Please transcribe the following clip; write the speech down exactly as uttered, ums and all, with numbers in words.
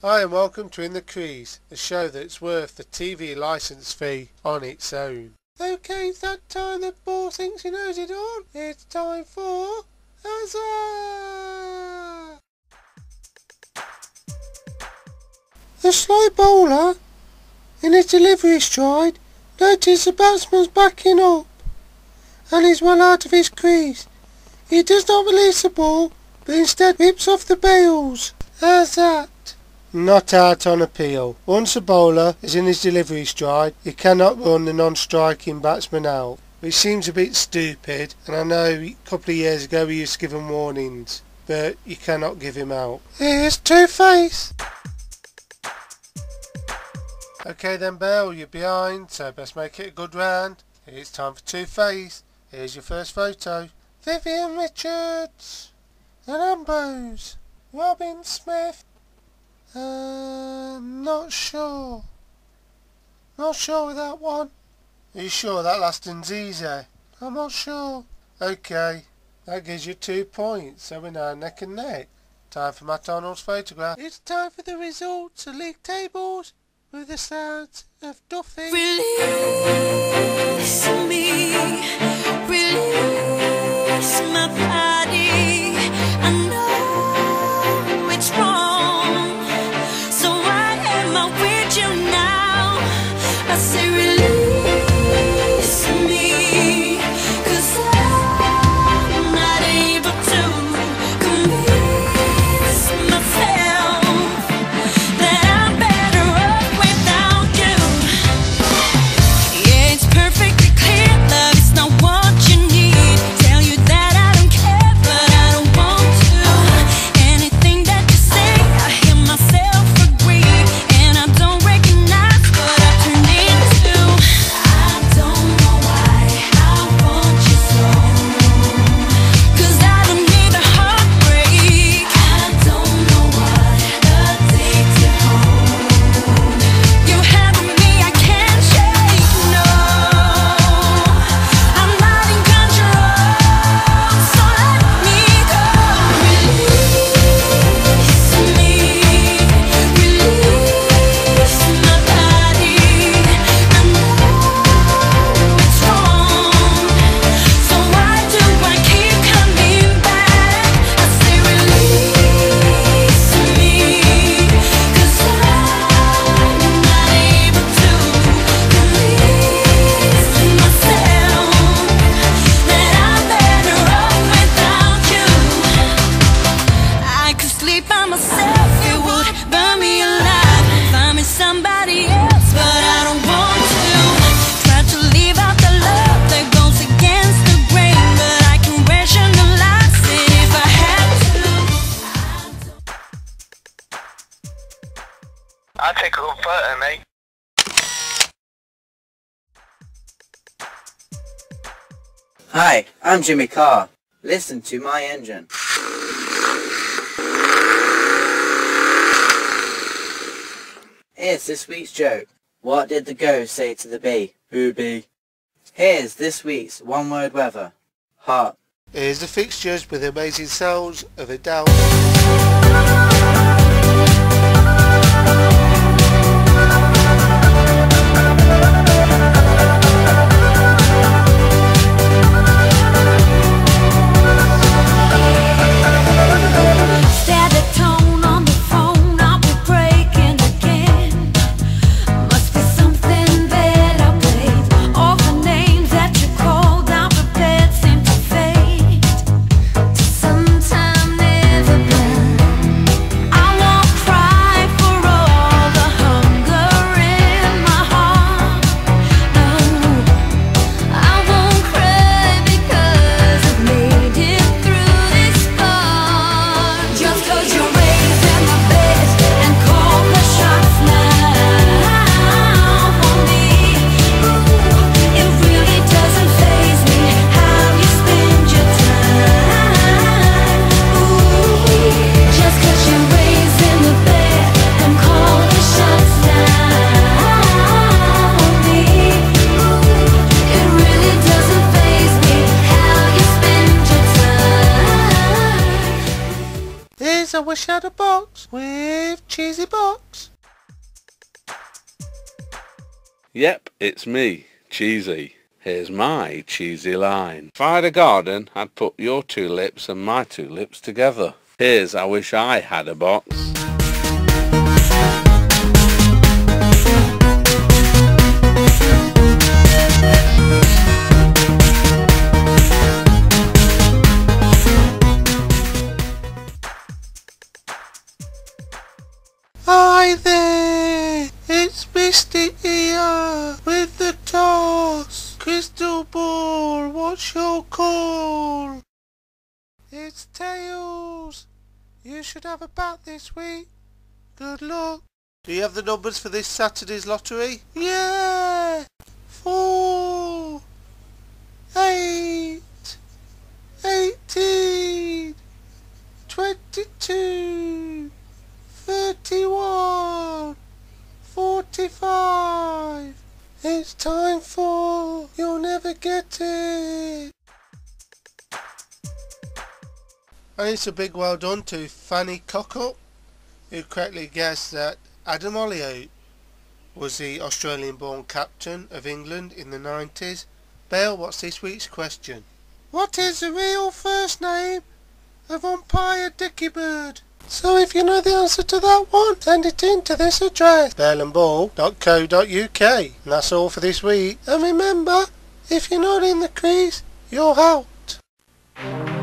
Hi and welcome to In the Crease, a show that's worth the T V licence fee on its own. Okay, it's that time that Ball thinks he knows it all. It's time for Huzzah! The slow bowler, in his delivery stride, noticed the batsman's backing up and is well out of his crease. He does not release the ball, but instead whips off the bails. How's that? Not out on appeal. Once a bowler is in his delivery stride, he cannot run the non-striking batsman out. Which seems a bit stupid, and I know a couple of years ago we used to give him warnings, but you cannot give him out. Here's Two-Face! Okay then Bell, you're behind, so best make it a good round. It's time for Two-Face. Here's your first photo. Vivian Richards and Ambrose. Robin Smith. Uh, not sure. Not sure with that one. Are you sure that last one's easy? I'm not sure. Okay, that gives you two points, so we're now neck and neck. Time for Matt Arnold's photograph. It's time for the results of league tables with the sounds of Duffy. Release me, release my body. I know it's wrong, so why am I with you now? I say release me, 'cause I'm not able to convince myself that I'm better off without you. Yeah, it's perfectly clear, love is not what you need. Tell you that I don't care, but I don't want to. Anything that you say, I hear myself agree, and I don't recognize what I turned into. I don't know why I want you so, 'cause I don't need a heartbreak. I don't know what addicted home. You have me, I can't shake, no. I'm not in control, so let me go. Release me, release my body. I know it's wrong, so why do I keep coming back? I say release me, 'cause I'm not able to convince myself that I'm better off without you. I could sleep by myself, it would burn me alive. Find me somebody else, but I don't want to. Try to leave out the love that goes against the grain, but I can rationalize it if I had to. I'll take a good photo, mate. Hi, I'm Jimmy Carr. Listen to my engine. Here's this week's joke. What did the ghost say to the bee? Boo bee. Here's this week's one-word weather. Hot. Here's the fixtures with the amazing sounds of Adele. Stare the tone on the phone, I'll be breaking again. Must be something that I played. All the names that you called out prepared seem to fade to sometime never been. Here's I wish I had a box with cheesy box. Yep, it's me, Cheesy. Here's my cheesy line. If I had a garden, I'd put your two lips and my two lips together. Here's I wish I had a box. Hi there, it's Misty here with the toss. Crystal ball, what's your call? It's tails. You should have a bat this week. Good luck. Do you have the numbers for this Saturday's lottery? Yeah. Four. Eight. Eighteen. Twenty-two. Thirty-one. Forty-five. It's time for You'll Never Get It. And it's a big well done to Fanny Cockup, who correctly guessed that Adam Olliott was the Australian-born captain of England in the nineties. Bale, what's this week's question? What is the real first name of umpire Dickie Bird? So if you know the answer to that one, send it in to this address, bale and ball dot co dot uk. And that's all for this week. And remember, if you're not in the crease, you're out.